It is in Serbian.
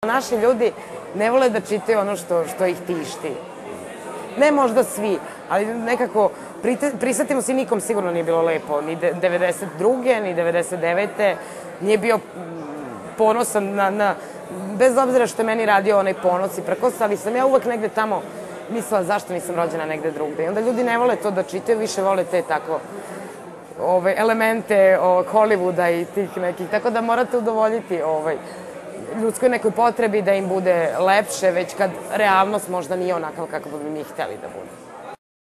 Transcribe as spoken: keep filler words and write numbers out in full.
Naši ljudi ne vole da čitaju ono što, što ih tišti. Ne možda svi, ali nekako prisetimo se, nikom sigurno nije bilo lepo. Ni devedeset druge ni devedeset devete nije bio ponosan na, na, bez obzira što je meni radio onaj Ponos i Prkos, ali sam ja uvek negde tamo mislila zašto nisam rođena negde drugde. I onda ljudi ne vole to da čitaju, više vole te tako ove, elemente o, Hollywooda i tih nekih, tako da morate udovoljiti ovaj, ljudskoj nekoj potrebi da im bude lepše, već kad realnost možda nije onakav kako bi mi hteli da bude.